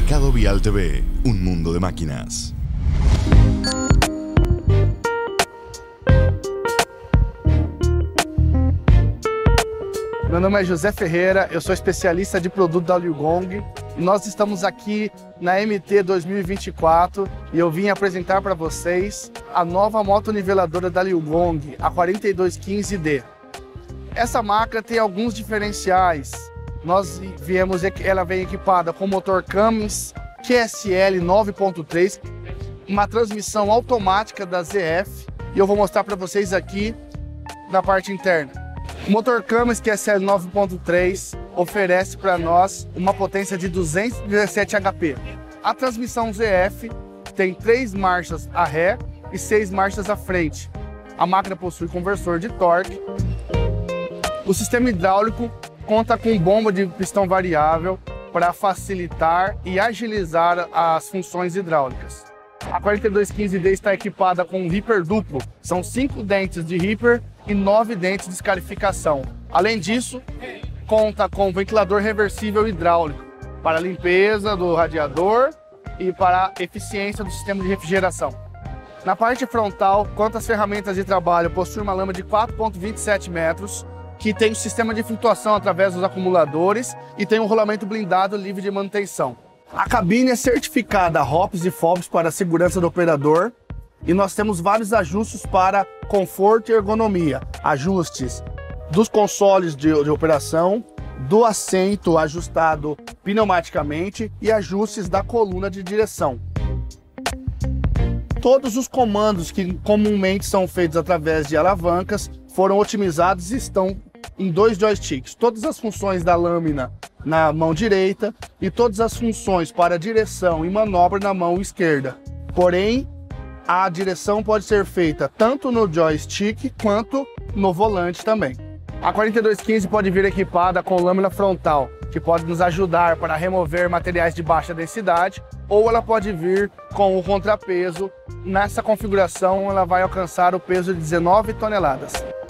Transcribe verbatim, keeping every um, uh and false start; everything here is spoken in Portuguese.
Mercado Vial T V, un mundo de máquinas. Meu nome é José Ferreira, eu sou especialista de produto da Liugong e nós estamos aqui na M T dois mil e vinte e quatro e eu vim apresentar para vocês a nova motoniveladora da Liugong, a quarenta e dois quinze D. Essa máquina tem alguns diferenciais. Nós viemos, ela vem equipada com motor Cummins Q S L nove ponto três, uma transmissão automática da Z F e eu vou mostrar para vocês aqui na parte interna. O motor Cummins Q S L nove ponto três oferece para nós uma potência de duzentos e dezessete H P. A transmissão Z F tem três marchas a ré e seis marchas à frente. A máquina possui conversor de torque. O sistema hidráulico conta com bomba de pistão variável para facilitar e agilizar as funções hidráulicas. A quarenta e dois quinze D está equipada com um Ripper duplo. São cinco dentes de Ripper e nove dentes de escarificação. Além disso, conta com ventilador reversível hidráulico para a limpeza do radiador e para a eficiência do sistema de refrigeração. Na parte frontal, quanto às ferramentas de trabalho, possui uma lama de quatro ponto vinte e sete metros, que tem um sistema de flutuação através dos acumuladores e tem um rolamento blindado livre de manutenção. A cabine é certificada Hops e Fobs para a segurança do operador e nós temos vários ajustes para conforto e ergonomia. Ajustes dos consoles de, de operação, do assento ajustado pneumaticamente e ajustes da coluna de direção. Todos os comandos que comumente são feitos através de alavancas foram otimizados e estão em dois joysticks. Todas as funções da lâmina na mão direita e todas as funções para direção e manobra na mão esquerda. Porém, a direção pode ser feita tanto no joystick quanto no volante também. A quarenta e dois quinze pode vir equipada com lâmina frontal, que pode nos ajudar para remover materiais de baixa densidade, ou ela pode vir com o contrapeso. Nessa configuração, ela vai alcançar o peso de dezenove toneladas.